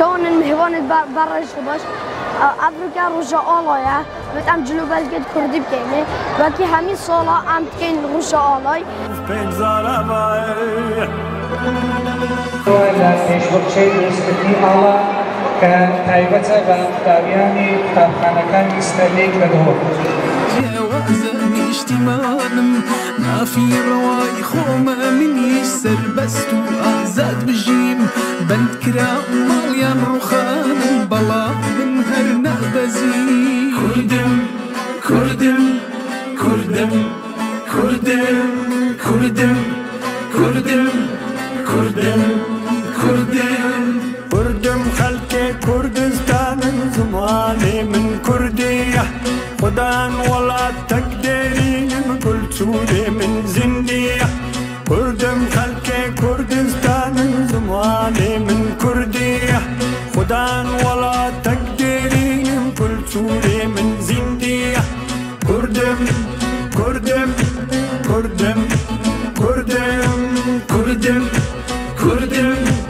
شون المهوان برش باش افریقا روجا آلایا بتم جلو بلگد کردی بکنه وکی همین سالا ام تکین روجا آلای در پیشبرچه دوستکی آلا که تایبته و داویانی کتابخانه‌کانی استرلیک لدهو جوازني اشتمالم ما في رواي خومة مني سربست وآزاد بجيم بند كرام ماليان رخان بلا من هرنا بزيم كردم كردم كردم كردم كردم كردم كردم كردم كردم خلق كردستان زماني من كردية خدان ولا تقدرين كل سوري من زندية كردم خلق كردستان زماني من كردية خدان ولا تقدرين كل سوري من زندية كردم كردم كردم كردم كردم كردم